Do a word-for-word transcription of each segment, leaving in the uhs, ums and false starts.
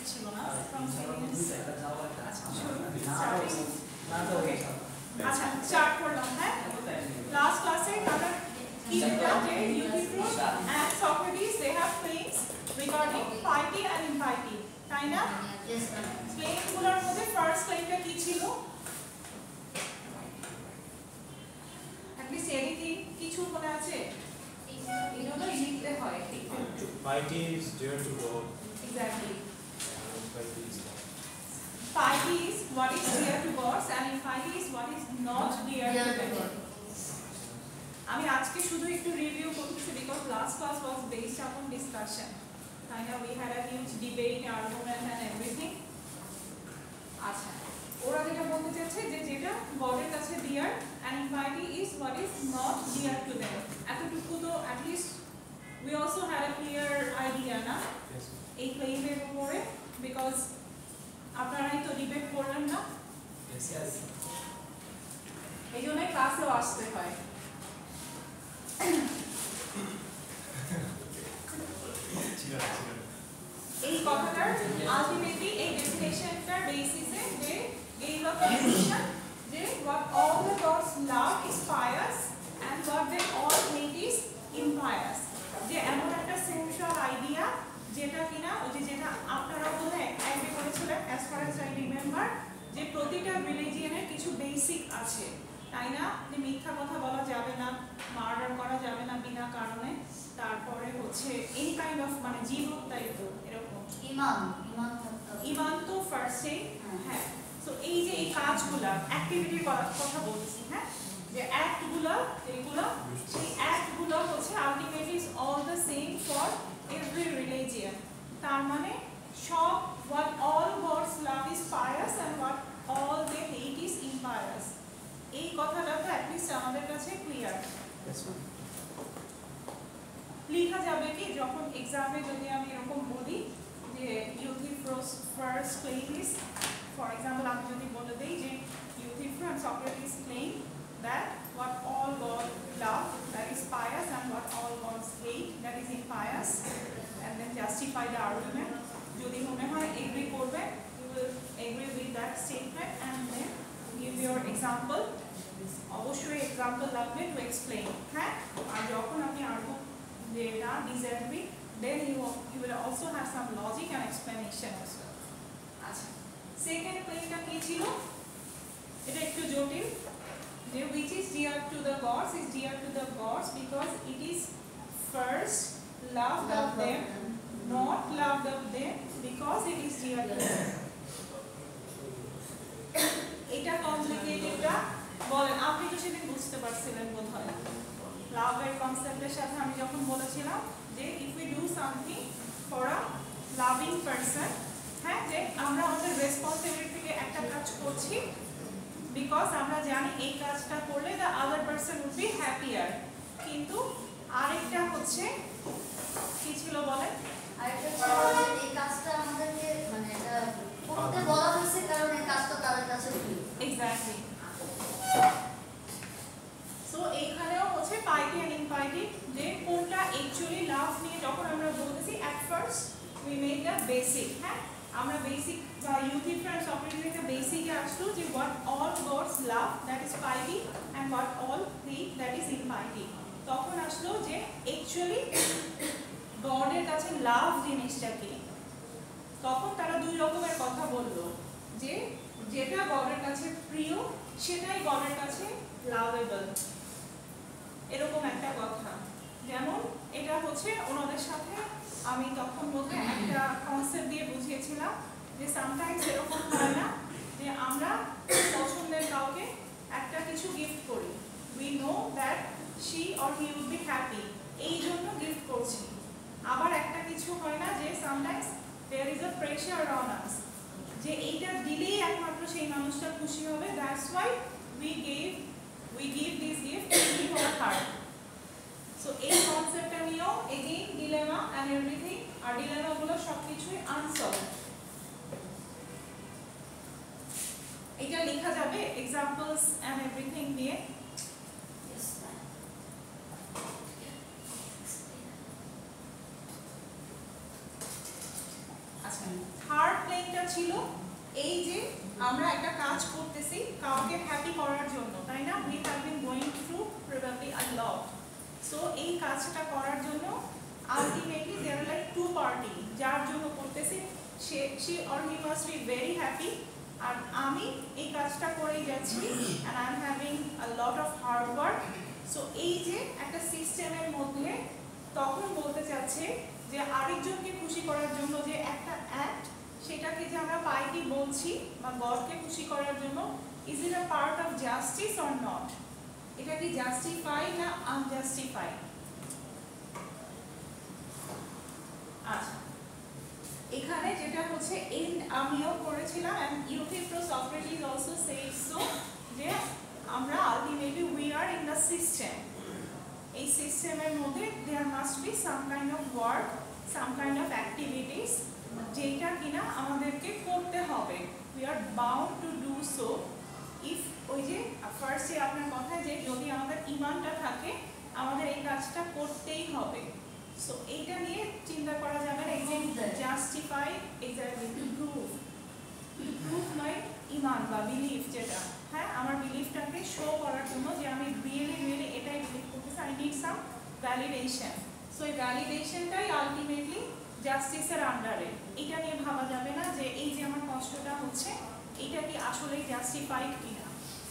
ছিল না from beginnings আচ্ছা starting আচ্ছা স্টার্ট করলাম হ্যাঁ লাস্ট ক্লাসে আমরা কি বললাম যে Euthyphros and Socrates they have claims regarding piety and impiety তাই না yes claim গুলোর মধ্যে ফার্স্ট ক্লেমটা কি ছিল at least anything কিছু মনে আছে এগুলো লিখতে হয় piety is dear to God exactly piety is piety is what is dear to God and impiety is what is not dear to God আমি আজকে শুধু একটু রিভিউ করতেছি because last class was based upon discussion I know we had a huge debate argument and everything আচ্ছা ওরা যেটা বলতে চাচ্ছে যে যেটা গডের কাছে dear and impiety is what is not dear to them এতটুকু তো at least we also had a clear idea না এই ক্লেইমের উপরে because আপনারাই তো ডিবেট করলেন না yes yes এই জন্য ক্লাসেও আসতে হয় এই কথাটার আলটিমেটলি এই ডেফিনেশনটার বেসিসে যে gave a conclusion যে what all the gods love is pious and what they all hate is impious যে এমন একটা সেন্ট্রাল আইডিয়া যেটা কিনা ওই যে যেটা আপনারা বোধহয় এগ্রি করেছিলেন as far as I remember যে প্রতিটা রিলিজিয়নের কিছু বেসিক আছে তাই না যে মিথ্যা কথা বলা যাবে না মার্ডার করা যাবে না বিনা কারণে তারপরে হচ্ছে এই কাইন্ড অফ মানে জীবনটাই তো এরকম ইমান ইমান ইমান তো ফার্স্টে হ্যাঁ সো এই যে এই কাজগুলা অ্যাক্টিভিটির কথা বলছি হ্যাঁ যে অ্যাক্টগুলো এইগুলো সেই অ্যাক্টগুলো হচ্ছে ultimately is all the same for every religion তার মানে সব what all gods love is pious and what all they hate is impious এই কথাটা তো at least আমাদের কাছে ক্লিয়ার লেখা যাবে কি যখন এক্সামে যদি আমি এরকম বলি যে Euthyphros first claim is for example আমি যদি বলে দেই যে Euthyphros and Socrates claim that what all gods love that is pious and what all gods hate that is impious and then justify the argument যদি মনে হয় agri করবে you will agree with that statement and then give your example অবশ্যই example লাগবে to explain হ্যাঁ আর যখন আপনি আর্গু যে না disagree then you you will also have some logic and explanation as well আচ্ছা সেকেন্ড ক্লেমটা কি ছিল এটা একটু জটিল যে which is dear to the gods is dear to the gods because it is first loved of them not loved of them because it is dear to them এটা কমপ্লিকেটেডটা বলেন আপনি তো সেদিন বুঝতে পারছিলেন বোধহয় লাভের কনসেপ্টের সাথে আমি যখন বলেছিলাম যে if we do something for a loving person হ্যাঁ যে আমরা আমাদের রেসপন্সিবিলিটি থেকে একটা কাজ করছি বিকজ আমরা জানি এই কাজটা করলে the other person would be happier কিন্তু আরেকটা হচ্ছে কি ছিল বলেন আরেকটা এই কাজটা আমাদেরকে মানে এটা করতে বলা হয়েছে কারণ এই কাজটা তাদের কাছে প্রিয় এক্স্যাক্টলি সো এইখানেও হচ্ছে পাইটি এন্ড ইমপাইটি যে কোনটা অ্যাকচুয়ালি লাভ নিয়ে যখন আমরা বলতেছি at first we make the basic হ্যাঁ আমরা বেসিক বা Euthyphros Socrates একটা বেসিকে আসলো যে what all gods love that is piety and what all hate that is impiety তখন আসলো যে অ্যাকচুয়ালি গডের কাছে লাভ জিনিসটা কি তখন তারা দুই রকমের কথা বললো যে যেটা গডের কাছে প্রিয় সেটাই গডের কাছে লাভেবল এরকম একটা কথা যেমন এটা হচ্ছে ওনাদের সাথে আমি তখন বলতে একটা কনসেপ্ট দিয়ে বুঝিয়েছিলাম যে সামটাইমস এরকম হয় না যে আমরা পছন্দের কাউকে একটা কিছু গিফট করি we know that she or he would be happy এই জন্য গিফট করছি আবার একটা কিছু হয় না যে sometimes there is a pressure on us যে এইটা দিলেই একমাত্র সেই মানুষটা খুশি হবে that's why we give we give this gift in our heart so এই কনসেপ্টটা নিয়েও এগেইন ডিলেমা অ্যান্ড এভরিথিং আর ডিলেমাগুলো সবকিছুই আনসলভ এটা লেখা যাবে এক্সাম্পলস অ্যান্ড এভরিথিং দিয়ে আচ্ছা আচ্ছা থার্ড প্লেনটা ছিল এই যে আমরা একটা কাজ করতেছি কাউকে হ্যাপি করার জন্য, তাই না? We have been going through probably a lot. So এই কাজটা করার জন্য ultimately there are like to party, যার জন্য করতেছি সে she or he must be very happy, আর আমি এই কাজটা করেই যাচ্ছি and I am having a lot of hard work. So এই যে একটা সিস্টেমের মধ্যে তখন বলতে চাচ্ছে যে আরেকজনকে খুশি করার জন্য যে একটা অ্যাক্ট, সেটাকে যে আমরা পাইটি বলছি বা গডকে খুশি করার জন্য, is it a part of justice or not? এটা কি জাস্টিফাই না আনজাস্টিফাই? আচ্ছা এখানে যেটা হচ্ছে এন্ড আমিও করেছিলাম and Euthyphro Socrates also said so, যে আমরা ultimately we are in the system. এই সিস্টেমের মধ্যে there must be some kind of work, some kind of activities, যেটা কিনা আমাদেরকে করতে হবে। We are bound to do so if, ওই যে ফার্স্টে আপনার কথা যে যদি আমাদের ইমানটা থাকে আমাদের এই কাজটা করতেই হবে। সো এইটা নিয়ে চিন্তা করা যাবে না, এই যে justify exactly to prove, to prove my ইমান বা বিলিফ, যেটা হ্যাঁ আমার বিলিফটাকে শো করার জন্য যে আমি রিয়েলি রিয়েলি এটাই বিলিভ করতেছি, I need some validation. So এই ভ্যালিডেশনটাই আলটিমেটলি জাস্টিসের আন্ডারে। এটা নিয়ে ভাবা যাবে না যে এই যে আমার কষ্টটা হচ্ছে এটা কি আসলেই জাস্টিফাইড কিনা।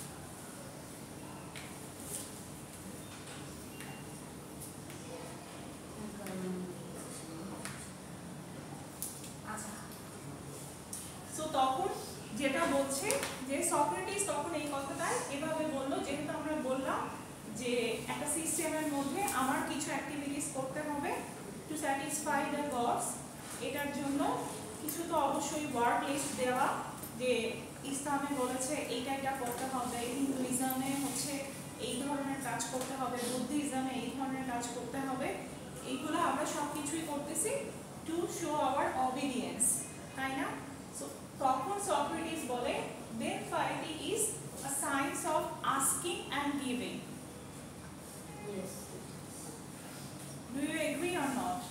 আচ্ছা সো তখন যেটা বলছে যে সক্রেটিস তখন এই কথাটাই এভাবে বললো, যেহেতু আমরা বললাম যে একটা সিস্টেমের মধ্যে আমার কিছু অ্যাক্টিভিটিস করতে হবে টু স্যাটিসফাই দ্য গডস, এটার জন্য কিছু তো অবশ্যই ওয়ার্ক লিস্ট দেওয়া, যে ইসলামে বলেছে এইটা এটা করতে হবে, হিন্দুইজমে হচ্ছে এই ধরনের কাজ করতে হবে, বুদ্ধিজমে এই ধরনের কাজ করতে হবে, এইগুলো আমরা সব কিছুই করতেছি টু শো আওয়ার অবিডিয়েন্স, তাই না? সো তখন সক্রেটিস বলে দেন piety is a science of asking and giving. Yes. Do you agree or not?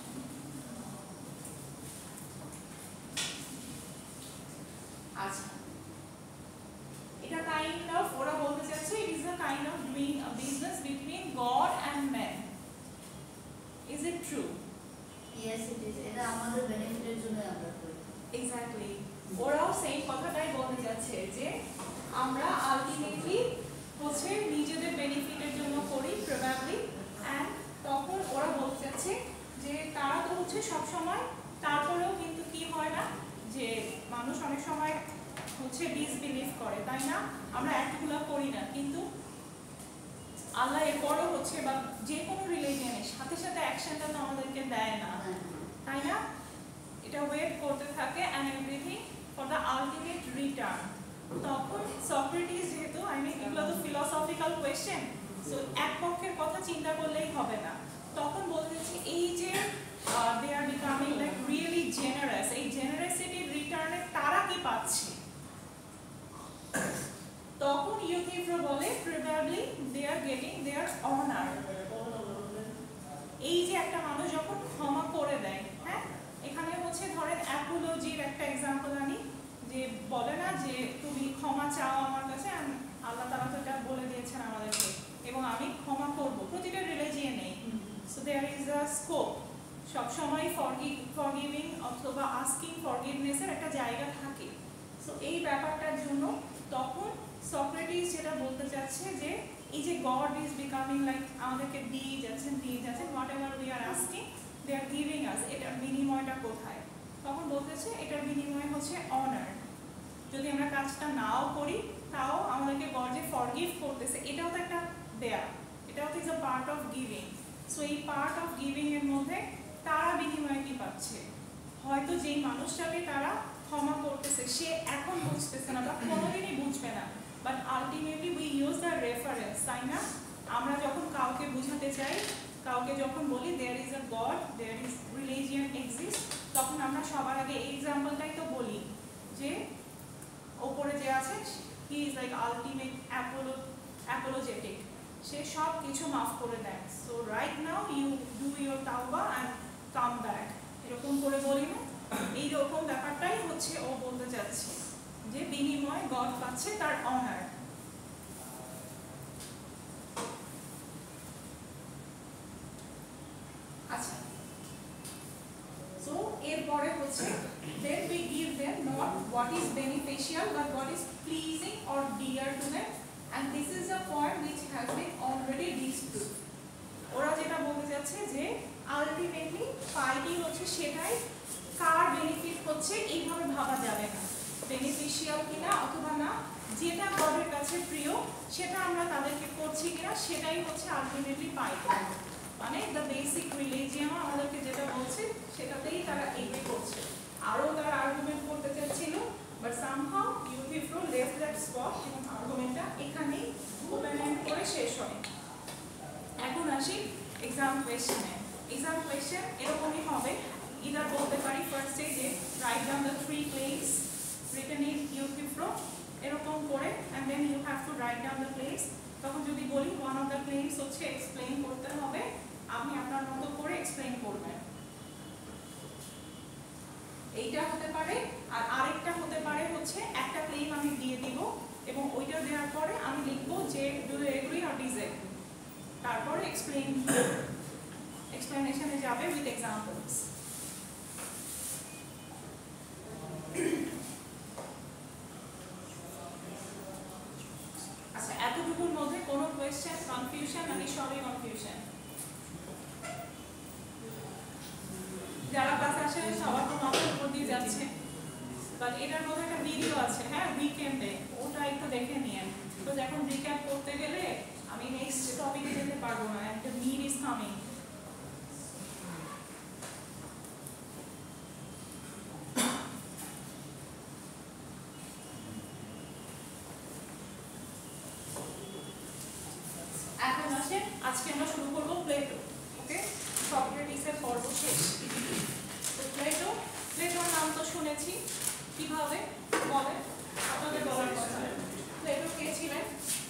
আচ্ছা এটা কাইন্ড অফ ওরা বলতে চাচ্ছে it is a kind of doing a business between God and man. Is it true? Yes, it is. এটা আমাদের বেনিফিটের জন্য আমরা করি। Exactly. ওরাও সেই কথাটাই বলতে যাচ্ছে যে আমরা আলটিমেটলি হচ্ছে নিজেদের বেনিফিটের জন্য করি প্রবাবলি, অ্যান্ড তখন ওরা বলতে যাচ্ছে যে তারা তো হচ্ছে সব সময়, তারপরেও কিন্তু কি হয় না যে মানুষ অনেক সময় হচ্ছে ডিসবিলিভ করে, তাই না? আমরা অ্যাক্টগুলো করি না, কিন্তু আল্লাহ এরপরও হচ্ছে বা যে কোনো রিলিজিয়নের সাথে সাথে অ্যাকশনটা তো আমাদেরকে দেয় না, তাই না? এটা ওয়েট করতে থাকে and everything for the ultimate return. তখন সক্রেটিস যেহেতু আই মিন এগুলো তো ফিলসফিক্যাল কোয়েশ্চেন, সো এক পক্ষের কথা চিন্তা করলেই হবে না, তখন বলতে চাচ্ছি এই যে they are becoming like really generous, এই জেনারাসিটির রিটার্নে তারা কি পাচ্ছে? তখন ইউথিফ্রো বলে probably they are getting their honour. এই যে একটা মানুষ যখন ক্ষমা করে দেয়, হ্যাঁ এখানে হচ্ছে ধরেন অ্যাপোলজির একটা এক্সাম্পল আনি, যে বলে না যে তুমি ক্ষমা চাও আমার কাছে, আল্লাহ তাআলা তো এটা বলে দিয়েছেন আমাদেরকে, এবং আমি ক্ষমা করব, প্রতিটা রিলিজিয়নেই। So there is a scope, সবসময় ফরগিভ ফরগিভিং অথবা আস্কিং ফরগিভনেসের একটা জায়গা থাকে। সো এই ব্যাপারটার জন্য তখন সক্রেটিস যেটা বলতে চাচ্ছে যে এই যে গড ইজ বিকামিং লাইক আমাদেরকে দিয়ে যাচ্ছেন দিয়ে যাচ্ছেন, whatever we are asking they are giving us, এটার বিনিময়টা কোথায়? তখন বলতেছে এটার বিনিময় হচ্ছে অনার। যদি আমরা কাজটা নাও করি তাও আমাদেরকে গড যে ফরগিভ করতেছে এটাও তো একটা দেয়া, এটাও তো is a part of giving. So এই পার্ট অফ গিভিং এর মধ্যে তারা বিনিময়ে কি পাচ্ছে? হয়তো যেই মানুষটাকে তারা ক্ষমা করতেছে সে এখন বুঝতেছে না বা কোনোদিনই বুঝবে না, but ultimately we use the reference, তাই না? আমরা যখন কাউকে বুঝাতে চাই, কাউকে যখন বলি there is a god, there is religion exist, তখন আমরা সবার আগে এই এক্সাম্পলটাই তো বলি যে ওপরে যে আছে he is like ultimate apolo apologetic, সে সব কিছু মাফ করে দেয়। So right now you do your তাওবা অ্যান্ড কাম ব্যাক, এরকম করে বলি না? এইরকম ব্যাপারটা হচ্ছে ও বলতে যাচ্ছে যে বিনিময় গড পাচ্ছে তার অনার। আচ্ছা, সো এরপরে হচ্ছে then we give them not what is beneficial but what is pleasing or dear to them, and this is a point which has been already disproved. ওরা যেটা বলতে যাচ্ছে যে আলটিমেটলি পাইটি হচ্ছে সেটাই কার বেনিফিট হচ্ছে এইভাবে ভাবা যাবে না, বেনিফিশিয়াল কিনা অথবা না, যেটা গডের কাছে প্রিয় সেটা আমরা তাদেরকে করছি কিনা সেটাই হচ্ছে আলটিমেটলি পাইটি। মানে দ্য বেসিক রিলিজিয়ান আমাদেরকে যেটা বলছে সেটাতেই তারা এগ্রি করছে। আরও তারা আর্গুমেন্ট করতে চাচ্ছিল, but somehow Euthyphro left that spot এবং আর্গুমেন্টটা এখানেই ওপেন এন্ড করে শেষ হয়। এখন আসি এক্সাম কোয়েশ্চেনে। এক্সাম কোয়েশ্চেন এরকমই হবে, ইদার বলতে পারি ফার্স্টে যে write down the three place written in Euthyphro এরকম করে, and then you have to write down the place. তখন যদি বলি ওয়ান অফ দ্য প্লেস হচ্ছে এক্সপ্লেইন করতে হবে, আপনি আপনার মতো করে এক্সপ্লেইন করবেন। এইটা হতে পারে, আর আরেকটা হতে পারে হচ্ছে একটা ক্লেম আমি দিয়ে দিব এবং ওইটা দেওয়ার পরে আমি লিখবো যে do you agree or disagree, তারপরে এক্সপ্লেইন এক্সপ্লেনেশনে যাবে উইথ এক্সাম্পলস। আচ্ছা, এতটুকুর মধ্যে কোনো কোয়েশ্চেন, কনফিউশন নাকি সবই কনফিউশন? যারা ক্লাসে আসে সবার তো মাথার উপর দিয়ে যাচ্ছে, বাট এটার মধ্যে একটা ভিডিও আছে, হ্যাঁ উইকেন্ডে, ওটা একটু দেখে নিয়েন। তো এখন রিক্যাপ করতে গেলে আমি নেক্সট টপিকে যেতে পারবো না, একটা নিড ইজ কামিং। এখন আসে আজকে আমরা শুরু করবো প্লেটো। ওকে, সক্রেটিসের পর্ব শেষ। তো প্লেটো, প্লেটোর নাম তো শুনেছি, কিভাবে বলে আপনাদের বলার কথা। প্লেটো কে ছিলেন?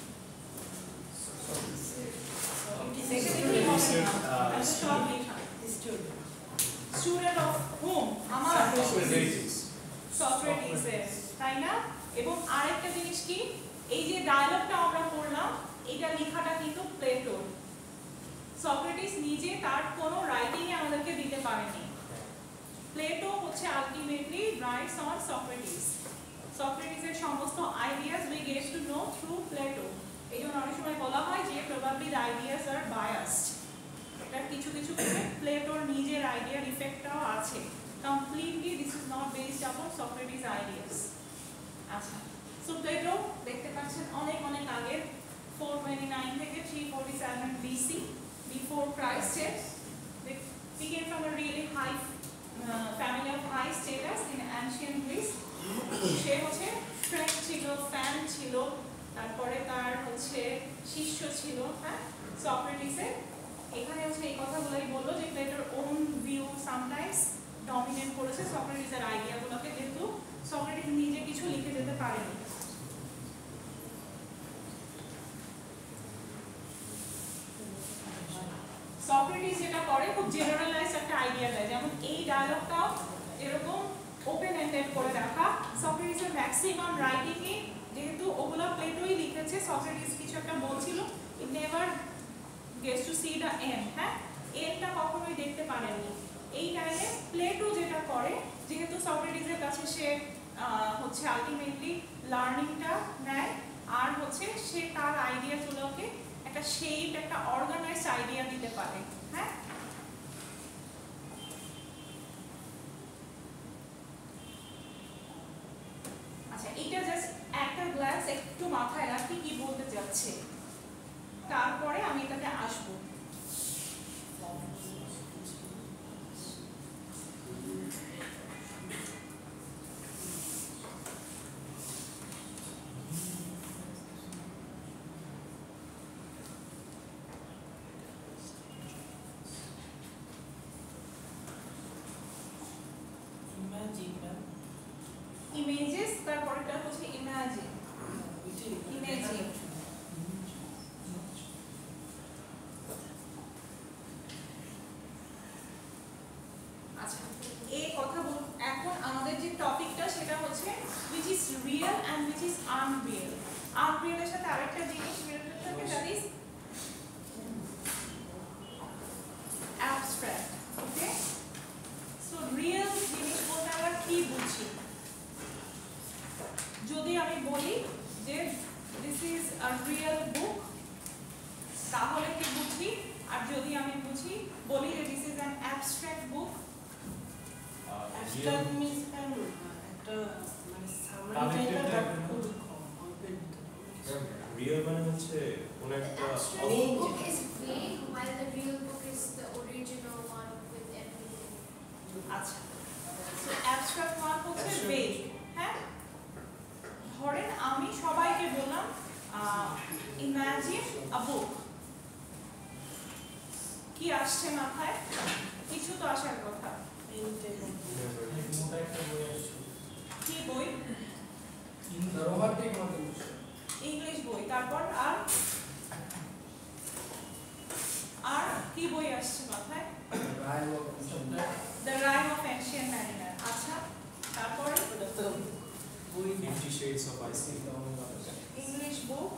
Student of whom? আমার সক্রেটিসের, তাই না? এবং আরেকটা জিনিস কি, এই যে ডায়লগটা আমরা পড়লাম এটা লেখাটা কিন্তু প্লেটোর। সক্রেটিস নিজে তার কোনো রাইটিং এ আমাদেরকে দিতে পারেনি। প্লেটো হচ্ছে আলটিমেটলি রাইটস অন সক্রেটিস। সক্রেটিসের সমস্ত ideas we get to know through Plato. এই জন্য অনেক সময় বলা হয় যে probably the ideas are biased. এটা কিছু কিছু ক্ষেত্রে প্লেটোর নিজের আইডিয়ার ইফেক্টটাও আছে। Completely this is not based upon Socrates ideas. আচ্ছা, সো প্লেটো দেখতে পাচ্ছেন অনেক অনেক আগের, four twenty-nine থেকে three forty-seven B C, before Christ. They began from a really high uh, family of high status in ancient Greece. সে হচ্ছে friend ছিল, fan ছিল, তারপরে তার হচ্ছে শিষ্য ছিল, হ্যাঁ সক্রেটিসের। এখানে হচ্ছে এই কথাগুলোই বললো যে প্লেটোর ওন ভিউ সামটাইমস ডমিনেট করেছে সক্রেটিসের আইডিয়াগুলোকে, যেহেতু সক্রেটিস নিজে কিছু লিখে যেতে পারেনি। সক্রেটিস যেটা করে খুব জেনারেলাইজড একটা আইডিয়া দেয়, যেমন এই ডায়লগটাও এরকম ওপেন এন্ডেড করে রাখা। সক্রেটিসের ম্যাক্সিমাম রাইটিং এ যেহেতু ওগুলো প্লেটোই লিখেছে, সক্রেটিস কিছু একটা বলছিল, it never gets to see the end, হ্যাঁ এন্ডটা কখনোই দেখতে পারেনি। এই টাইমে প্লেটো যেটা করে, যেহেতু সক্রেটিসের কাছে সে হচ্ছে আলটিমেটলি লার্নিংটা নেয়, আর হচ্ছে সে তার আইডিয়াগুলোকে একটা শেপ, একটা অর্গানাইজড আইডিয়া দিতে পারে, হ্যাঁ। আচ্ছা, এটা জাস্ট একটা গ্লাস একটু মাথায় রাখি কি বলতে যাচ্ছে, তারপরে আমি এটাতে আসবো। ইমেজেস, তারপরটা হচ্ছে ইমাজিন। ইমেজিন আচ্ছা, এই কথা বল। এখন আমাদের যে টপিকটা সেটা আনরিয়েল আনরিয়েলের সাথে আরেকটা জিনিস রিলেটেড থাকে that is abstract okay so real জিনিস বলতে আমরা কি বুঝি যদি আমি বলি যে this is a real book তাহলে কি বুঝি আর যদি আমি বুঝি বলি যে this is an abstract book Abstract means একটা মানে সামারি টাইপের রিয়েল মানে হচ্ছে কোন একটা Abstract book is vague, while the real book is the original one with everything. আচ্ছা সো অ্যাবস্ট্রাক্ট ওয়ান হচ্ছে ভেগ হ্যাঁ ধরেন আমি সবাইকে বললাম ইমাজিন আ বুক কি আসছে মাথায় কিছু তো আসার কথা মোটা একটা বই আসছে কি বই রোমান্টিক মতো ইংলিশ বই তারপর আর আর কি বই আসছে মাথায় the rime of ancient mariner আচ্ছা তারপরে বই Fifty Shades of Icy. English book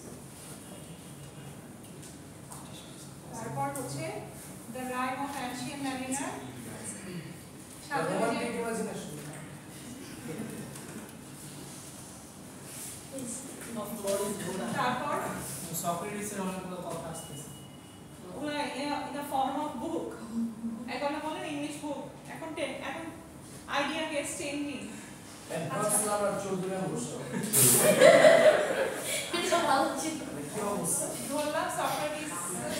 তারপর হচ্ছে the rime of ancient mariner romantic imagination তারপর সক্রেটিসের অনেকগুলো কথা আসতেছে ওগুলো in the form of book এখন বলেন ইংলিশ বুক এখন টেন এখন idea gets changing advance number Chowdhury বসে এটা ভালো ছিল কি অবস্থা ধরলাম সক্রেটিস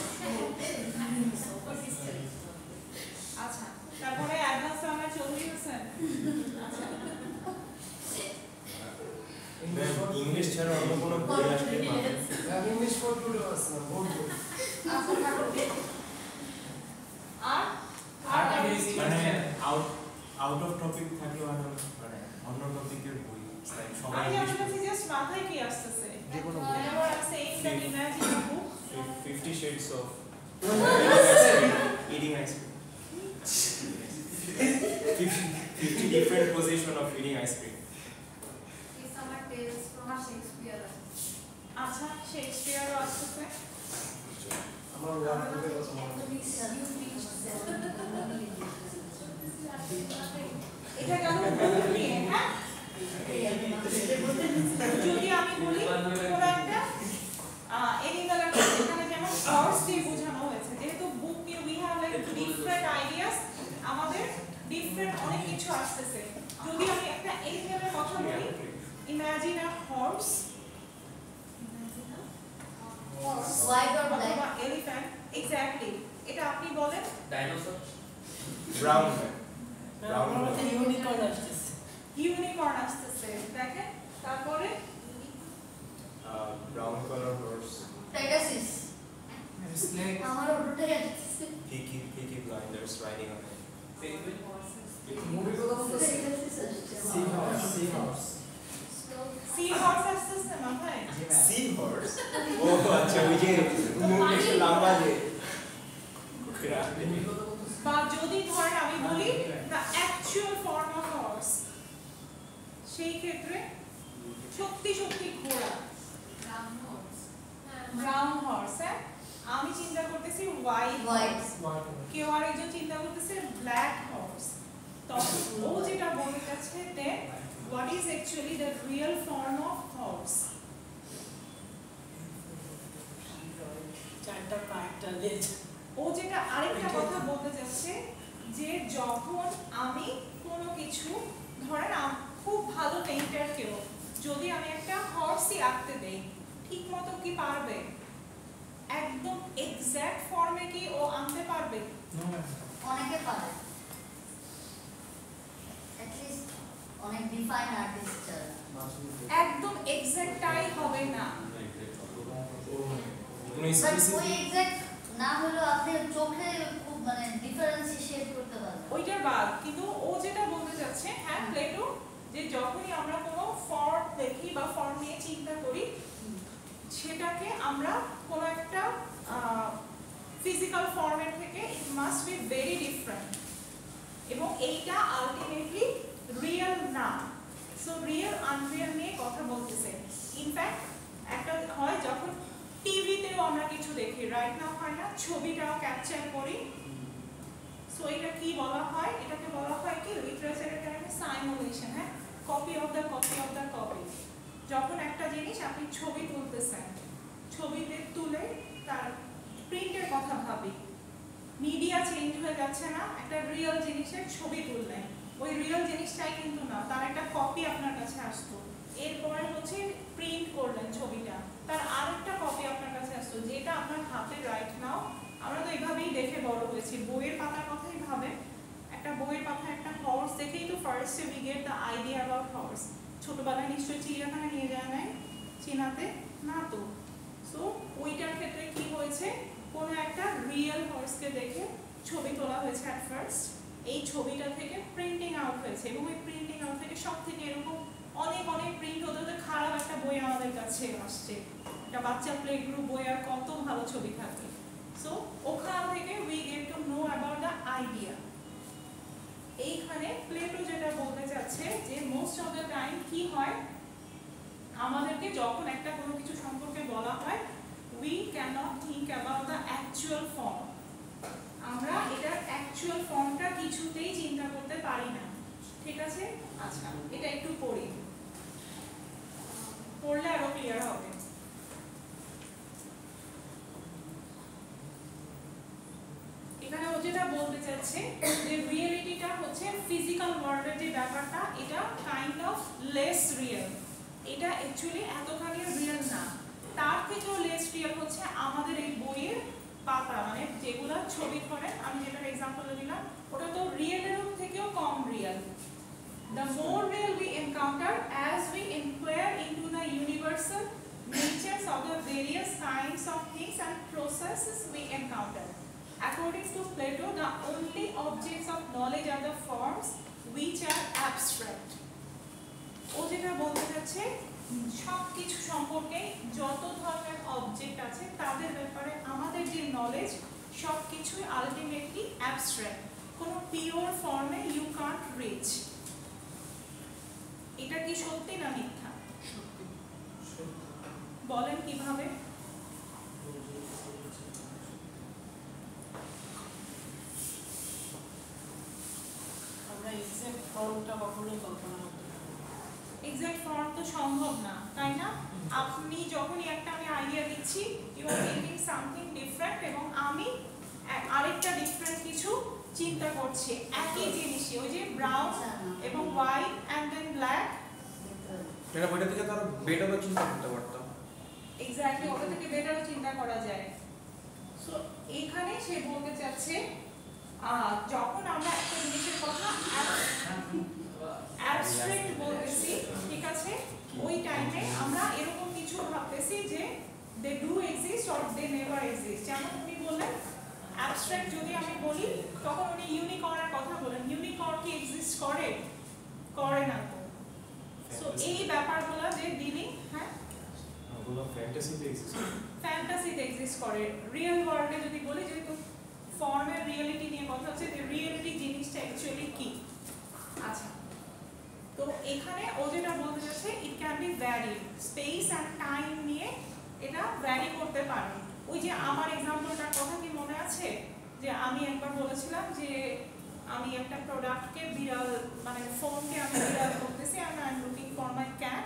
আচ্ছা তারপরে অ্যাডভান্স আমরা চৌধুরী হোসেন আচ্ছা ইংলিশ ছাড়া অন্য কোনো বই আসলে পাবে ইংলিশ ফোর্টুলো আছে না বোর্ড বই আচ্ছা তারপরে আর আর মানে আউট আউট অফ টপিক থাকে মানে মানে অন্য টপিকের বই লাইক সবাই আমি ইংলিশ আপনার কাছে জাস্ট মাথায় কি আসতেছে যে কোনো whenever I'm saying that imagine a book Fifty Shades of eating ice cream. Fifty different position of eating ice cream. It's summer tales from Shakespeare. আচ্ছা শেক্সপিয়ারও আসতেছে আমার ওয়ার্ড বুকের কথা মনে At least you reached seven. এটা গেল বুক নিয়ে হ্যাঁ যদি আমি বলি কোনো একটা এনিম্যাল এখানে যেমন হর্স দিয়ে বোঝানো হয়েছে যেহেতু বুক নিয়ে we have like different ideas আমাদের ডিফারেন্ট অনেক কিছু আসতেছে যদি আমি একটা এনিম্যালের কথা বলি imagine a horse white or black অথবা এলিফ্যান্ট এক্স্যাক্টলি এটা আপনি বলেন ডাইনোসর Brown. আমার মতে ইউনিকর্ন আসতেছে ইউনিকর্ন আসতেছে দেখেন তারপরে Uh, brown color horse. Pegasus snake আমার ওটাই আছে Peaky, peaky blinders riding on it. Movie কথা বলতেছে sea horse sea horse sea horse আসতেছে মাথায় Seahorse. Oh, আচ্ছা ওই যে মুখে লম্বা যে কুকুরা। বা যদি ধরেন আমি বলি the actual form of horse সেই ক্ষেত্রে সত্যি সত্যি ঘোড়া ব্রাউন হর্স হ্যাঁ আমি চিন্তা করতেছি হোয়াইট White. হর্স কেউ আর একজন চিন্তা করতেছে ব্ল্যাক হর্স তখন ও যেটা বলতে চাচ্ছে then what is actually the real form of horse চারটা পা একটা লেজ ও যেটা আরেকটা কথা বলতে চাচ্ছে যে যখন আমি কোনো কিছু ধরেন আম- খুব ভালো পেইন্টার কেউ যদি আমি একটা হর্সই আঁকতে দেই ঠিক মতো কি পারবে একদম এক্সাক্ট ফর্মে কি ও আনতে পারবে অনেকে পারে at least অনেক ডিফাইন আর্টিস্ট একদম এক্সাক্টটাই হবে না কোনো বাট ওই specific এক্সাক্ট না হলেও আপনি চোখে খুব মানে ডিফারেন্সিয়েট করতে পারবেন ওইটা বাদ কিন্তু ও যেটা বলতে চাচ্ছে হ্যাঁ প্লেটো যে যখনই আমরা কোনো ফর্ম দেখি বা ফর্ম নিয়ে চিন্তা করি সেটাকে আমরা কোনো একটা ফিজিক্যাল ফর্মের থেকে it must be very different এবং এইটা আলটিমেটলি রিয়েল না সো রিয়েল আনরিয়েল নিয়ে কথা বলতেছে সো এটা কি বলা হয়, এটাকে বলা হয় কি লিটারেচারের টার্মে সাইমুলেশন, হ্যাঁ, copy of the copy of the copy. যখন একটা জিনিস আপনি ছবি তুলতেছেন, ছবিতে তুলে তার প্রিন্টের কথা ভাবি, মিডিয়া চেঞ্জ হয়ে যাচ্ছে না, একটা রিয়েল জিনিসের ছবি তুললেন, ওই রিয়েল জিনিসটাই কিন্তু না, তার একটা কপি আপনার কাছে আসতো, এরপরে হচ্ছে প্রিন্ট করলেন ছবিটা, তার আরেকটা কপি আপনার কাছে আসতো, যেটা আপনার হাতে রাইট নাও। আমরা তো এইভাবেই দেখে বড় হয়েছি, বইয়ের পাতার কথাই ভাবেন, একটা বইয়ের পাতায় একটা হর্স দেখেই তো first we get the idea about horse. ছোটবেলায় নিশ্চয়ই চিড়িয়াখানা নিয়ে যায় নাই চিনাতে, না তো। সো ওইটার ক্ষেত্রে কি হয়েছে, কোনো একটা রিয়েল হর্সকে দেখে ছবি তোলা হয়েছে অ্যাট ফার্স্ট, এই ছবিটা থেকে প্রিন্টিং আউট হয়েছে, এবং এই প্রিন্টিং আউট থেকে সব থেকে এরকম অনেক অনেক প্রিন্ট হতে হতে খারাপ একটা বই আমাদের কাছে আসছে, একটা বাচ্চা প্লে গ্রুপ বই আর কত ভালো ছবি থাকে। সো ওখান থেকে we get to know about the idea. এইখানে প্লেটো যেটা বলতে চাচ্ছে যে মোস্ট অফ দ্য টাইম কি হয়, আমাদেরকে যখন একটা কোনো কিছু সম্পর্কে বলা হয়, we cannot think about the actual form, আমরা এটার অ্যাকচুয়াল ফর্মটা কিছুতেই চিন্তা করতে পারি না, ঠিক আছে? আচ্ছা, এটা একটু পড়ি, পড়লে আরো ক্লিয়ার হবে। এখানে ও যেটা বলতে চাচ্ছে যে রিয়েলিটিটা হচ্ছে ফিজিক্যাল ওয়ার্ল্ডের যে ব্যাপারটা, এটা কাইন্ড অফ লেস রিয়েল, এটা অ্যাকচুয়ালি এতখানি রিয়েল না, তার থেকেও লেস রিয়েল হচ্ছে আমাদের এই বইয়ের পাতা, মানে যেগুলো ছবি করেন, আমি যেটার এক্সাম্পল দিলাম ওটা তো রিয়েলের থেকেও কম real. The more real we encounter as we inquire into the universal natures of the various kinds of things and processes we encounter. According to Plato, the only objects of knowledge are the forms which are abstract. ও যেটা বলতে চাচ্ছে সব কিছু সম্পর্কে যত ধরনের object আছে তাদের ব্যাপারে আমাদের যে নলেজ সব কিছুই আলটিমেটলি অ্যাবস্ট্রাক্ট, কোনো পিওর ফর্মে ইউ কান্ট রিচ। এটা কি সত্যি না মিথ্যা? বলেন কিভাবে? আমরা এক্সাক্ট ফর্মটা কখনোই কল্পনা করতে পারি না। এক্সাক্ট ফর্ম তো সম্ভব না, তাই না? আপনি যখনই একটা আমি আইডিয়া দিচ্ছি, you are thinking something different, এবং আমি আরেকটা ডিফারেন্ট কিছু চিন্তা করছি, একই জিনিসই, ওই যে ব্রাউন এবং হোয়াইট অ্যান্ড দেন ব্ল্যাক, এটা বইটা থেকে তো আরো বেটারও চিন্তা করতে পারতাম। এক্স্যাক্টলি, ওটা থেকে বেটারও চিন্তা করা যায়। সো এখানে সে বলতে চাচ্ছে যখন আমরা একটা জিনিসের কথা অ্যাবস্ট্রাক্ট বলতেছি, ঠিক আছে, ওই টাইমে আমরা এরকম কিছু ভাবতেছি যে they do exist or they never exist. যেমন উনি বললেন অ্যাবস্ট্রাক্ট যদি আমি বলি, তখন উনি ইউনিকর্নের কথা বলেন, ইউনিকর্ন কি এক্সিস্ট করে? করে না তো। সো এই ব্যাপারগুলো যে ডিলিং, হ্যাঁ ওগুলো ফ্যান্টাসিতে এক্সিস্ট করে, ফ্যান্টাসিতে এক্সিস্ট করে। রিয়েল ওয়ার্ল্ডে যদি বলি, যেহেতু ফর্মের রিয়েলিটি নিয়ে কথা হচ্ছে, যে রিয়েলিটি জিনিসটা অ্যাকচুয়ালি কি। আচ্ছা, তো এখানে ও যেটা বলতে যাচ্ছে, it can be vary, space and time নিয়ে এটা ভ্যারি করতে পারে। ওই যে আমার এক্সাম্পলটার কথা কি মনে আছে, যে আমি একবার বলেছিলাম যে আমি একটা প্রোডাক্টকে বিড়াল, মানে ফোনকে আমি বিড়াল করতেছি, and I am looking for my cat.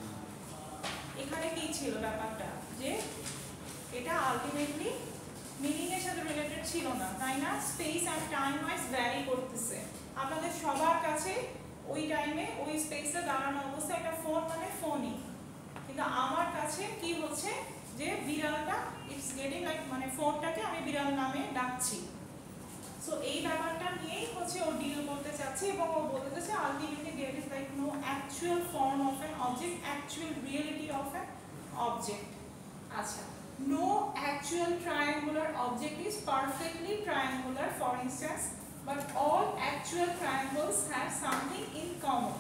এখানে কি ছিল ব্যাপারটা, যে এটা আলটিমেটলি মিনিং এর সাথে রিলেটেড ছিল না, তাই না? Space and time wise vary করতেছে। আপনাদের সবার কাছে ওই টাইমে ওই স্পেসে দাঁড়ানো অবস্থায় একটা ফোন মানে ফোনই, কিন্তু আমার কাছে কি হচ্ছে যে বিড়ালটা ইটস গেটিং লাইক, মানে ফোনটাকে আমি বিড়াল নামে ডাকছি। সো এই ব্যাপারটা নিয়েই হচ্ছে ও ডিল করতে চাচ্ছে, এবং ও বলতে চাচ্ছে ultimately there is like no actual form of an object, actual reality of an object. আচ্ছা, no actual triangular object is perfectly triangular, for instance, but all actual triangles have something in common.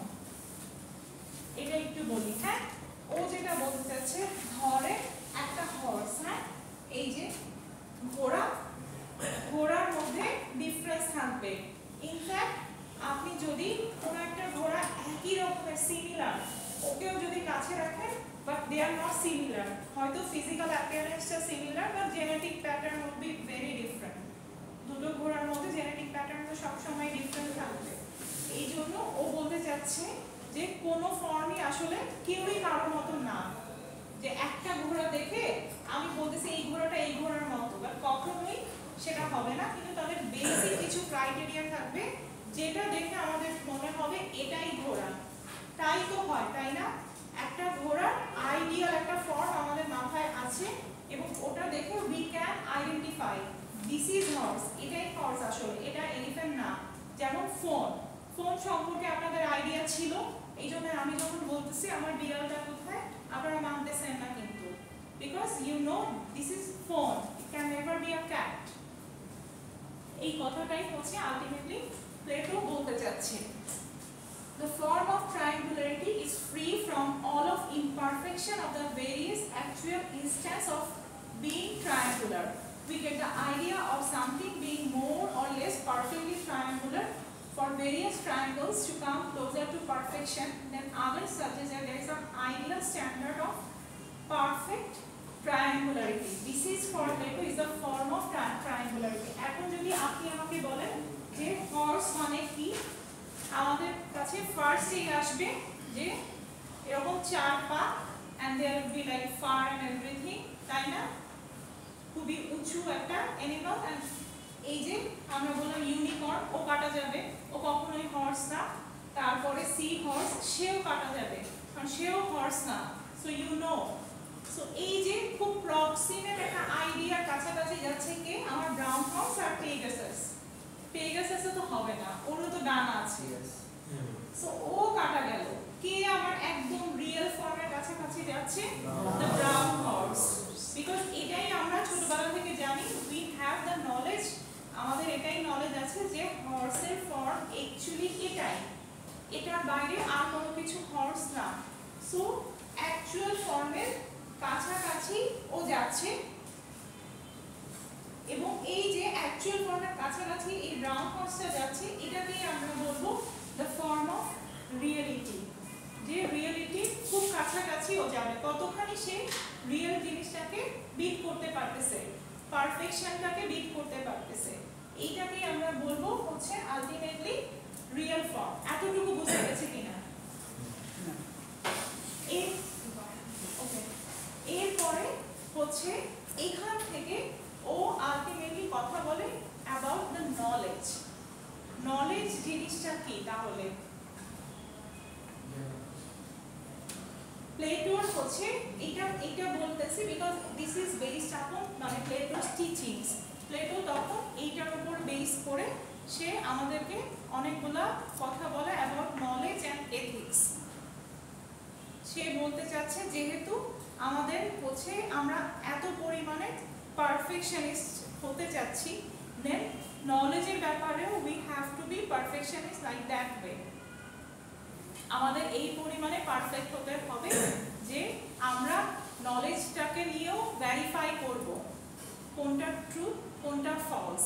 এটা একটু বলি, হ্যাঁ, ও যেটা বলতে চাচ্ছে, ধরে একটা হর্স, হ্যাঁ, এই যে ঘোড়া, ঘোড়ার মধ্যে ডিফারেন্স থাকবে। ইনফ্যাক্ট আপনি যদি কোনো একটা ঘোড়া একই রকমের সিমিলার, ওকেও যদি কাছে রাখেন, but they are not similar, হয়তো physical appearance is similar but genetic pattern would be very different. দুটো ঘোড়ার মধ্যে জেনেটিক প্যাটার্ন তো সবসময় ডিফারেন্ট থাকবে। এই জন্য ও বলতে চাচ্ছে যে কোনো ফর্মই আসলে কেউই কারোর মতো না, যে একটা ঘোড়া দেখে আমি বলতেছি এই ঘোড়াটা এই ঘোড়ার মতো, বা কখনোই সেটা হবে না। কিন্তু তাদের বেসিক কিছু ক্রাইটেরিয়া থাকবে যেটা দেখে আমাদের মনে হবে এটাই ঘোড়া। তাই তো হয়, তাই না? একটা ঘোড়ার আইডিয়াল একটা ফর্ম আমাদের মাথায় আছে এবং ওটা দেখে we can identify this is horse, এটাই হর্স আসলে, এটা এলিফ্যান্ট না। যেমন ফোন, ফোন সম্পর্কে আপনাদের আইডিয়া ছিল, এই জন্য আমি যখন বলতেছি আমার বিড়ালটা কোথায় আপনারা মানতেছেন না কিন্তু, because you know this is phone, it can never be a cat. এই কথাটাই হচ্ছে আলটিমেটলি প্লেটো বলতে চাচ্ছে। The form of triangularity is free from all of imperfection of the various actual instances of being triangular. We get the idea of something being more or less perfectly triangular for various triangles to come closer to perfection than others, suggest that there is some ideal standard of perfect triangularity. This is for Plato is the form of tri triangularity. এখন যদি আপনি আমাকে বলেন যে horse মানে কি, আমাদের কাছে ফার্স্টেই আসবে যে এরকম চার পা and there will be like far and everything, তাই না? খুবই উঁচু একটা অ্যানিমাল। এন্ড এই যে আমরা বললাম ইউনিকর্ন, ও কাটা যাবে, ও কখনোই হর্স না। তারপরে সি হর্স, সেও কাটা যাবে কারণ সেও হর্স না। সো ইউ নো, সো এই যে খুব প্রক্সিমেট একটা আইডিয়া কাছাকাছি যাচ্ছে কে, আমার ব্রাউন হর্স আর পেগাসাস। পেগাসাসে তো হবে না, ওরও তো ডানা আছে, সো ও কাটা গেল। কে আমার একদম রিয়েল ফর্মের কাছাকাছি যাচ্ছে, দ্য ব্রাউন হর্স। বিকজ এটাই আমরা ছোটবেলা থেকে জানি, উই হ্যাভ দ্য নলেজ, আমাদের এটাই নলেজ আছে যে হর্সের ফর্ম অ্যাকচুয়ালি এটাই, এটার বাইরে আর কোনো কিছু হর্স না। সো অ্যাকচুয়াল ফর্মের কাছাকাছি ও যাচ্ছে, এবং এই যে অ্যাকচুয়াল ফর্মের কাছাকাছি এই ব্রাউন হর্সটা যাচ্ছে, এটাকেই আমরা বলবো দ্য ফর্ম অফ রিয়েলিটি। যে রিয়েলিটি খুব কাছাকাছি ও যাবে, কতখানি সে রিয়েল জিনিসটাকে বিট করতে পারতেছে, পারফেকশনটাকে বিট করতে পারতেছে, এইটাকেই আমরা বলবো হচ্ছে আলটিমেটলি রিয়েল ফর্ম। এতটুকু বুঝতে গেছে কিনা? এই ওকে, এরপরে হচ্ছে এখান থেকে ও আলটিমেটলি কথা বলে অ্যাবাউট দ্য নলেজ। নলেজ জিনিসটা কি তাহলে? প্লেটোর হচ্ছে এটা এটা বলতেছি বিকজ দিস ইজ বেসড আপন মানে প্লেটোর টিচিংস। প্লেটো তখন এইটার উপর বেস করে সে আমাদেরকে অনেকগুলা কথা বলে অ্যাবাউট নলেজ অ্যান্ড এথিক্স। সে বলতে চাচ্ছে যেহেতু আমাদের হচ্ছে আমরা এত পরিমাণে পারফেকশনিস্ট হতে চাচ্ছি, দেন নলেজের ব্যাপারেও we have to be perfectionist like that way. আমাদের এই পরিমাণে পারফেক্ট হতে হবে যে আমরা নলেজটাকে নিয়েও ভেরিফাই করব কোনটা ট্রু কোনটা ফলস,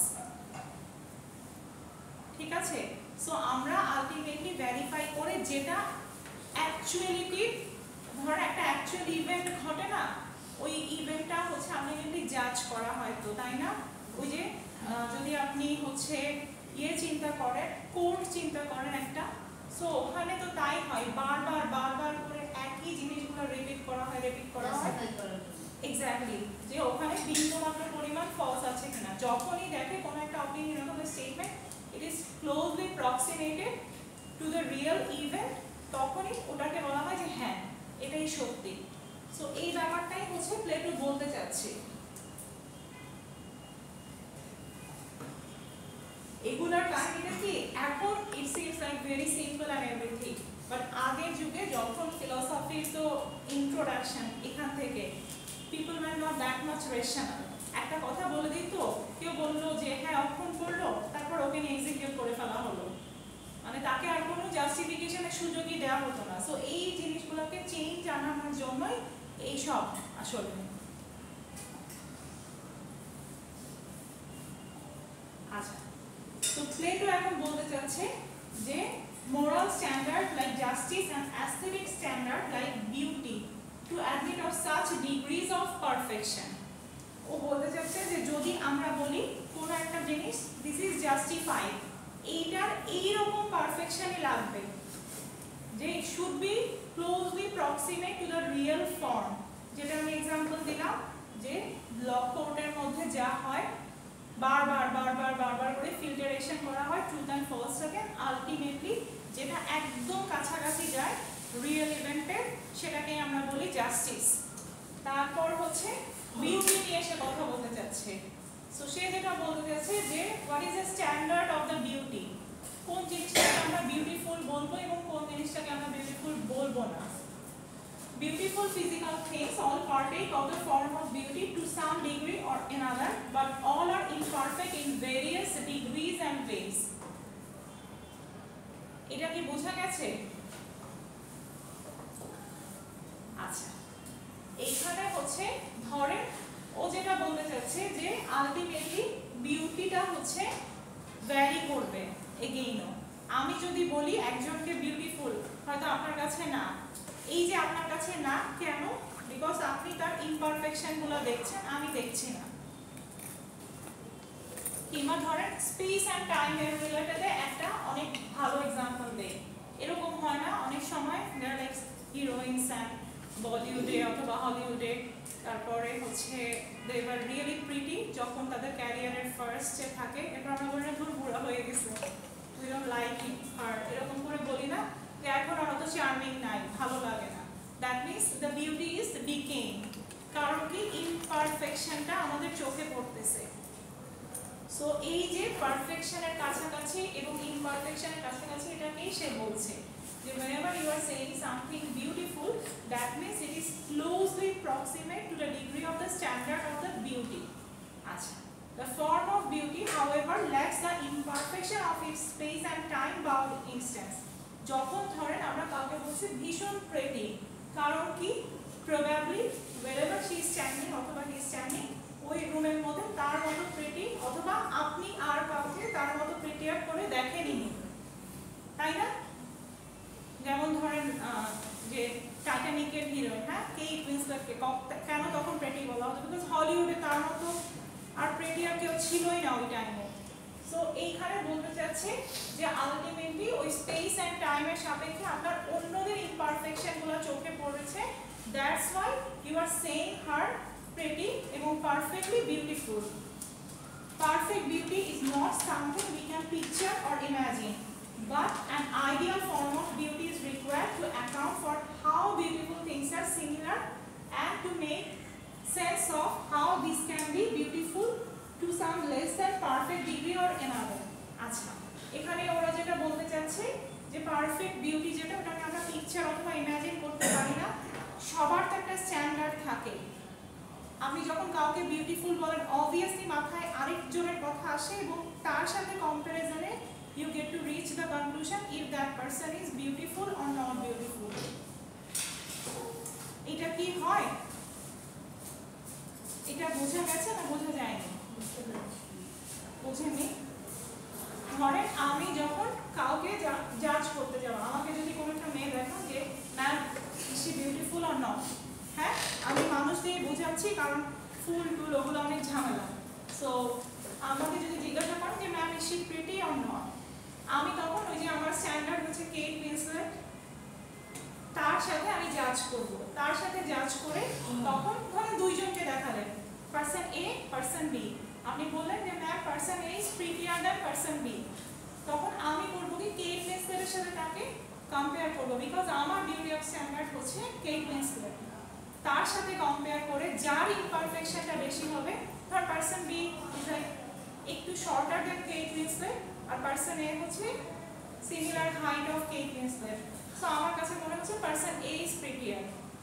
ঠিক আছে? সো আমরা আলটিমেটলি ভেরিফাই করে যেটা অ্যাকচুয়ালিটি, ধর একটা অ্যাকচুয়াল ইভেন্ট ঘটে না, ওই ইভেন্টটা হচ্ছে আলটিমেটলি জাজ করা হয় তো, তাই না? ওই যে যদি আপনি হচ্ছে ইয়ে চিন্তা করেন, কোর্ট চিন্তা করেন একটা, সো ওখানে তো তাই হয়, বারবার বারবার করে একই জিনিসগুলো রিপিট করা হয় রিপিট করা হয় এক্স্যাক্টলি, যে ওখানে বিন্দুমাত্র পরিমাণ ফলস আছে কিনা। যখনই দেখে কোনো একটা অপিনিয়ন অথবা statement it is closely proximated to the real event, তখনই ওটাকে বলা হয় যে হ্যাঁ এটাই সত্যি। সো এই ব্যাপারটাই হচ্ছে প্লেটো বলতে চাচ্ছে। এগুলার কাহিনীটা কি এখন it seems like very simple and everything, but আগের যুগে যখন ফিলোসফির তো ইন্ট্রোডাকশন, এখান থেকে people were not that much rational. একটা কথা বলে দিত, কেউ বললো যে হ্যাঁ অক্ষণ করলো, তারপর ওকে নিয়ে এক্সিকিউট করে ফেলা হলো, মানে তাকে আর কোনো জাস্টিফিকেশনের সুযোগই দেওয়া হতো না। সো এই জিনিসগুলোকে চেঞ্জ আনানোর জন্যই এইসব আসলে। আচ্ছা, তো প্লেটো এখন বলতে চাচ্ছে যে moral standard like justice and aesthetic standard like beauty to admit of such degrees of perfection. ও বলতে চাচ্ছে যে যদি আমরা বলি কোন একটা জিনিস দিস ইজ জাস্টিফাইড, এইটার এইরকম পারফেকশনই লাগবে যে it should be closely proximate to the real form, যেটা আমি এক্সাম্পল দিলাম যে ল কোর্টের মধ্যে যা হয় বারবার বারবার বারবার করে ফিল্টারেশন করা হয় ট্রুথ অ্যান্ড ফলসটাকে, আলটিমেটলি যেটা একদম কাছাকাছি যায় রিয়েল ইভেন্টের সেটাকে আমরা বলি জাস্টিস। তারপর হচ্ছে বিউটি নিয়ে সে কথা বলতে চাচ্ছে। সো সে যেটা বলতে চাচ্ছে যে what is the standard of the beauty, কোন জিনিসটাকে আমরা বিউটিফুল বলবো এবং কোন জিনিসটাকে আমরা বিউটিফুল বলবো না। Beautiful physical things all partake of the form of beauty to some degree or another, but all are imperfect in various degrees and ways. এটা কি বোঝা গেছে? আচ্ছা, এইখানে হচ্ছে ধরে ও যেটা বলতে চাচ্ছে যে আলটিমেটলি বিউটিটা হচ্ছে ভ্যারি করবে। এগেইনও আমি যদি বলি একজনকে বিউটিফুল, হয়তো আপনার কাছে না, এই যে আপনার কাছে না কেন, বিকজ আপনি তার ইমপারফেকশন গুলো দেখছেন, আমি দেখছি না। কিংবা ধরেন স্পেস অ্যান্ড টাইম এর রিলেটেডে একটা অনেক ভালো এক্সাম্পল দেই। এরকম হয় না অনেক সময় দেয়ার লাইক হিরোইনস অ্যান্ড বলিউডে অথবা হলিউডে, তারপরে হচ্ছে দে আর রিয়েলি প্রিটি যখন তাদের ক্যারিয়ারের ফার্স্টে থাকে, এরপর আমরা বলি না ধুর বুড়া হয়ে গেছে, উই ডোন্ট লাইক ইট, আর এরকম করে বলি না যে এখন আর অত চার্মিং নাই, ভালো লাগে না। That means the beauty is decaying, কারণ কি ইমপারফেকশনটা আমাদের চোখে পড়তেছে। সো এই যে পারফেকশনের কাছাকাছি এবং ইমপারফেকশনের কাছাকাছি এটাকেই সে বলছে যে whenever you are saying something beautiful, that means it is closely proximate to the degree of the standard of the beauty. আচ্ছা, the form of beauty however lacks the imperfection of its space and time bound instance. যখন ধরেন আমরা কাউকে বলছি ভীষণ pretty, কারণ কি probably wherever she is standing অথবা he is standing ওই রুমের মধ্যে তার মতো প্রেটি অথবা আপনি আর কাউকে তার মতো প্রিপেয়ার করে দেখেনি, তাই না? যেমন ধরেন যে টাইটানিকের হিরোইন, হ্যাঁ, কেট উইন্সলেটকে কেন তখন প্রেটি বলা হতো? বিকজ হলিউডে তার মতো আর প্রেটি আর কেউ ছিলই না ওই টাইমে। সো এইখানে বলতে চাচ্ছে যে আলটিমেটলি ওই স্পেস অ্যান্ড টাইমের সাপেক্ষে আপনার অন্যদের ইমপারফেকশনগুলো চোখে পড়েছে, that's why you are saying her pretty এবং perfectly beautiful. Perfect beauty is not something we can picture or imagine, but an ideal form of beauty is required to account for how beautiful things are similar and to make sense of how this can be beautiful to some less than perfect degree or another. আচ্ছা, এখানে ওরা যেটা বলতে চাচ্ছে যে perfect beauty যেটা ওটাকে আমরা পিকচার অথবা ইমাজিন করতে পারি না, সবার তো একটা স্ট্যান্ডার্ড থাকে। আপনি যখন কাউকে বিউটিফুল বলেন অবভিয়াসলি মাথায় আরেকজনের কথা আসে এবং তার সাথে কম্প্যারিজনে you get to reach the conclusion if that person is beautiful or not beautiful. এটা কি হয়? এটা বোঝা গেছে না বোঝা যায়নি? বোঝেনি? ধরেন আমি যখন কাউকে জাজ করতে যাব, আমাকে যদি কোনো একটা মেয়ে দেখো যে ma'am is she beautiful or not, হ্যাঁ, আমি মানুষ দিয়ে বোঝাচ্ছি কারণ ফুল টুল ওগুলো অনেক ঝামেলা। সো আমাকে যদি জিজ্ঞাসা করেন যে ma'am is she pretty or not, আমি তখন ওই যে আমার স্ট্যান্ডার্ড হচ্ছে কেট উইন্সলেট, তার সাথে আমি জাজ করব, তার সাথে জাজ করে তখন ধরেন দুইজনকে দেখালেন, পারসন এ পারসন বি, আপনি বললেন যে ma'am person A is prettier than person B, তখন আমি বলবো কি কেট উইন্সলেটের সাথে তাকে কম্পেয়ার করবো, বিকজ আমার বিউটি অফ স্ট্যান্ডার্ড হচ্ছে কেট উইন্সলেট। তার সাথে কম্পেয়ার করে যার ইমপারফেকশনটা বেশি হবে, ধর পারসন বি ইজ লাইক একটু শর্টার দ্যান কেট উইন্সলেট আর পারসন এ হচ্ছে similar height of Kate Winslet, so আমার কাছে মনে হচ্ছে পারসন এ ইজ প্রিটিয়ার।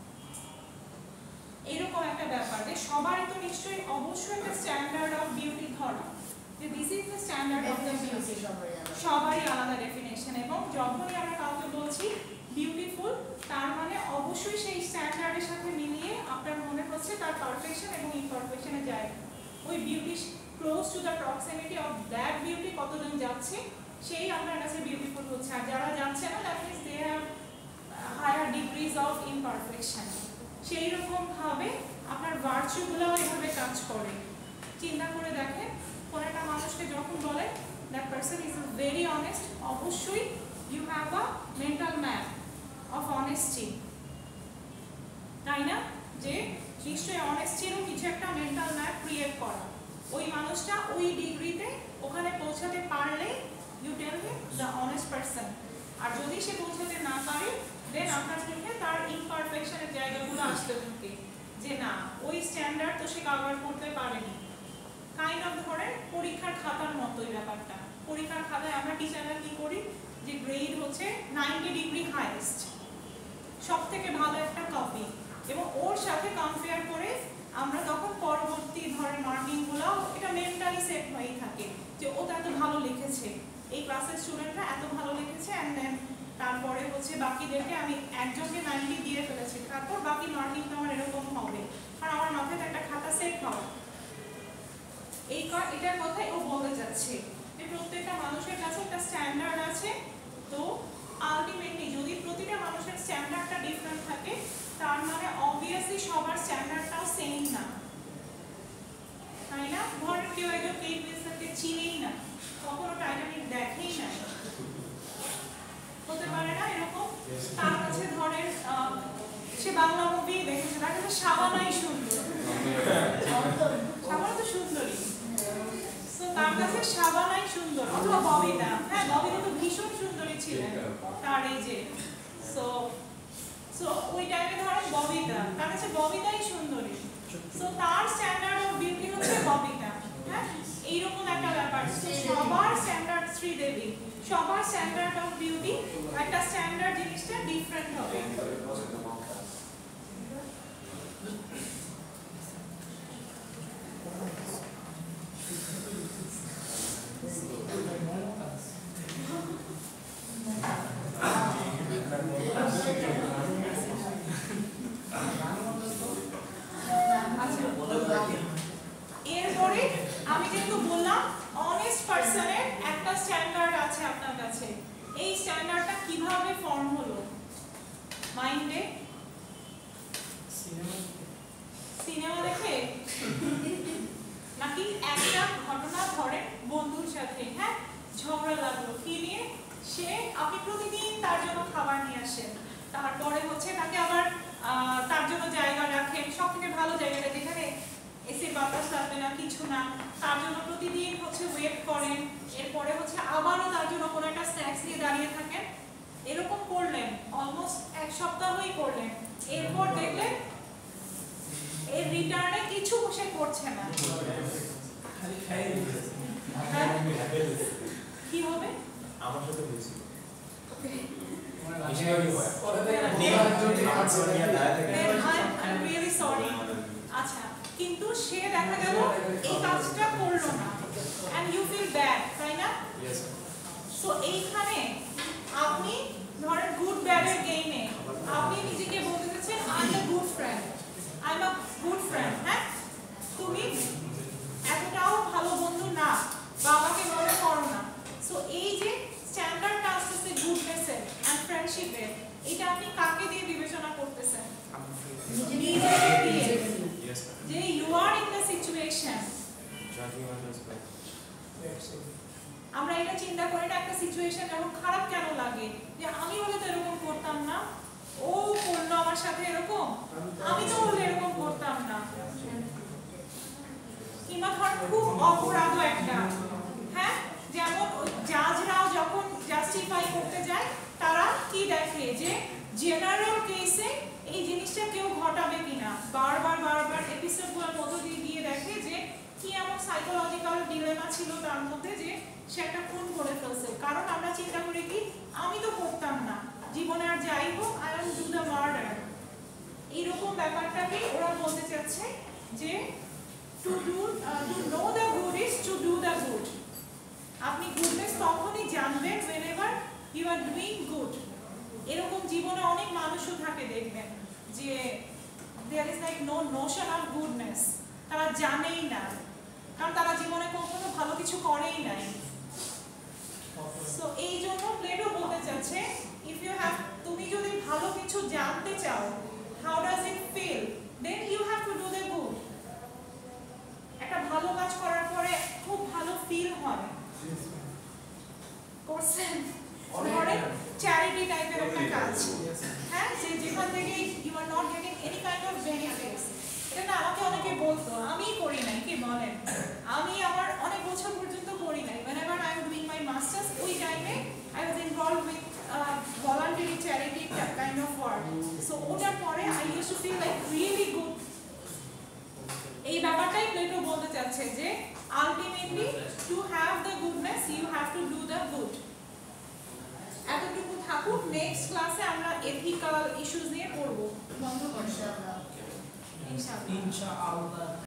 এরকম একটা ব্যাপার যে সবারই তো নিশ্চয়ই অবশ্যই একটা স্ট্যান্ডার্ড অফ বিউটি ধরা, যে this is the standard of the beauty, সবারই আলাদা ডেফিনেশন। এবং যখনই আমরা কাউকে বলছি বিউটিফুল, তার মানে অবশ্যই সেই স্ট্যান্ডার্ডের সাথে মিলিয়ে আপনার মনে হচ্ছে তার পারফেকশন এবং ইমপারফেকশনের জায়গা, ওই beauty close to the proximity of that beauty কতজন যাচ্ছে সেই আপনার কাছে বিউটিফুল হচ্ছে, আর যারা যাচ্ছে না that means they have higher degrees of imperfection. সেই রকম ভাবে আপনার ভার্চুগুলো এইভাবে কাজ করে। চিন্তা করে দেখেন কোন একটা মানুষকে যখন বলে that person is very honest, অবশ্যই you have a mental map of honesty, তাই না? যে নিশ্চয়ই অনেস্টিরও কিছু একটা মেন্টাল ম্যাপ ক্রিয়েট করা। ওই মানুষটা ওই ডিগ্রিতে ওখানে পৌঁছাতে পারলে you tell him the honest person. আর যদি সে পৌঁছাতে না পারে দেন আপনার থেকে তার ইমপারফেকশনের জায়গাগুলো আসতে থাকে, যে না ওই স্ট্যান্ডার্ড তো সে কভার করতে পারেনি। কাইন্ড অফ ধরেন পরীক্ষার খাতার মতোই ব্যাপারটা। পরীক্ষার খাতায় আমরা টিচাররা কি করি, যে গ্রেড হচ্ছে নাইনটি ডিগ্রি হাইয়েস্ট, সব থেকে ভালো একটা কপি, এবং ওর সাথে কম্পেয়ার করে আমরা তখন পরবর্তী ধরেন মার্কিংগুলো এটা মেন্টালি সেট হয়েই থাকে যে ও তো এত ভালো লিখেছে, এই ক্লাসের স্টুডেন্টরা এত ভালো লিখেছে, অ্যান্ড দেন তারপরে হচ্ছে বাকিদেরকে আমি একজনকে নাইনটি দিয়ে ফেলেছি, তারপর বাকি মার্কিং তো আমার এরকম হবে, আর আমার মাথায় তো একটা খাতা সেট হবে। এই এটার কথাই ও বলতে যাচ্ছে যে প্রত্যেকটা মানুষের কাছে একটা স্ট্যান্ডার্ড আছে। তো আলটিমেটলি যদি প্রতিটা মানুষের স্ট্যান্ডার্ডটা ডিফারেন্ট থাকে তার মানে অবভিয়াসলি সবার স্ট্যান্ডার্ডটাও সেম না, তাই না? ধরেন কেউ একজন কেট উইন্সলেটকে চিনেই না, কখনো টাইটানিক দেখেই না, হতে পারে না এরকম? তার কাছে ধরেন সে বাংলা মুভি দেখেছে, তার কাছে সাবানাই সুন্দর, সাবানা তো সুন্দরী, তো তার কাছে সাবানাই সুন্দর। অথবা ববিতা, হ্যাঁ ববিতা তো ভীষণ সুন্দরী ছিলেন তার এই যে, সো সো ওই টাইমে ধরেন ববিতা, তার কাছে ববিতাই সুন্দরী, সো তার স্ট্যান্ডার্ড অফ বিউটি হচ্ছে ববিতা। হ্যাঁ এইরকম একটা ব্যাপার, সবার স্ট্যান্ডার্ড শ্রীদেবী, সবার স্ট্যান্ডার্ড অফ বিউটি একটা স্ট্যান্ডার্ড জিনিসটা ডিফারেন্ট হবে। এরপরে আমি যেহেতু বললাম অনেস্ট পারসনের একটা স্ট্যান্ডার্ড আছে আপনার কাছে, এই স্ট্যান্ডার্ডটা কিভাবে ফর্ম হলো মাইন্ডে? সিনেমা দেখে নাকি একটা ঘটনা ধরেন বন্ধুর সাথে, হ্যাঁ ঝগড়া লাগলো কি নিয়ে, সে আপনি প্রতিদিন তার জন্য খাবার নিয়ে আসেন, তারপরে হচ্ছে তাকে আবার তার জন্য জায়গা রাখেন, সব থেকে ভালো জায়গাটা যেখানে এসে বাতাস লাগবে না কিছু না, তার জন্য প্রতিদিন হচ্ছে ওয়েট করেন, এরপরে হচ্ছে আবারও তার জন্য কোনো একটা স্ন্যাক্স নিয়ে দাঁড়িয়ে থাকেন, এরকম করলেন অলমোস্ট এক সপ্তাহই করলেন, এরপর দেখলেন এর রিটার্নে কিছু সে করছে না, কি হবে? আমার সাথে হয়েছিল আচ্ছা, কিন্তু সে দেখা গেল এই কাজটা করলো না, and you feel bad, তাই না? সো এইখানে আপনি ধরেন গুড ব্যাড এর গেমে আপনি নিজেকে বলতে চাচ্ছেন I am a good friend, I am a good friend, হ্যাঁ তুমি এতটাও ভালো বন্ধু না বা আমাকে মনে করো না। সো এই যে স্ট্যান্ডার্ডটা আসতেছে গুডনেসের এন্ড ফ্রেন্ডশিপের, এটা আপনি কাকে দিয়ে বিবেচনা করতেছেন? নিজেকে দিয়ে, যে you are in the situation. আমরা এটা চিন্তা করি না একটা সিচুয়েশন যখন খারাপ কেন লাগে, যে আমি হলে তো এরকম করতাম না, ও করলো আমার সাথে এরকম, আমি তো হলে এরকম করতাম না। কিংবা ধর খুব অপরাধ একটা, হ্যাঁ যেমন জাজরাও যখন জাস্টিফাই করতে যায় তারা কি দেখে যে জেনারেল কেসে এই জিনিসটা কেউ ঘটাবে কিনা, বারবার বারবার এপিসোডগুলোর মধ্যে দিয়ে গিয়ে দেখে যে কি এমন সাইকোলজিক্যাল ডিলেমা ছিল তার মধ্যে যে সে একটা খুন করে ফেলছে। কারণ আমরা চিন্তা করি কি আমি তো করতাম না, জীবনে আর যাই হোক I will do the murder. এইরকম ব্যাপারটাকে ওরা বলতে চাচ্ছে যে to do to know the good is to do the good. আপনি গুডনেস তখনই জানবেন whenever you are doing good। এরকম জীবনে অনেক মানুষও থাকে দেখবেন যে there is like no notion of goodness, তারা জানেই না, কারণ তারা জীবনে কখনো ভালো কিছু করেই নাই। সো এই জন্য প্লেটো বলতে চাচ্ছে ইফ ইউ হ্যাভ, তুমি যদি ভালো কিছু জানতে চাও, how does it feel then you have to do the good. একটা ভালো কাজ করার পরে খুব ভালো ফিল হয় করছেন ধরে চ্যারিটি টাইপের একটা কাজ হ্যাঁ যে যেখান থেকে you are not getting any kind of benefits এটা না আমাকে অনেকে বলতো আমি করি নাই কি বলেন আমি আমার অনেক বছর পর্যন্ত করি নাই whenever I am doing my masters ওই টাইমে I was involved with uh, voluntary charity kind of work so ওটার পরে I used to feel like really good এই ব্যাপারটাই প্লেটো বলতে চাচ্ছে যে ultimately to have the goodness you have to do the good এতটুকু থাকুক নেক্সট ক্লাসে আমরা এথিক্যাল ইস্যুস নিয়ে পড়ব বন্ধ করছি ইনশাআল্লাহ ইনশাআল্লাহ ইনশাআল্লাহ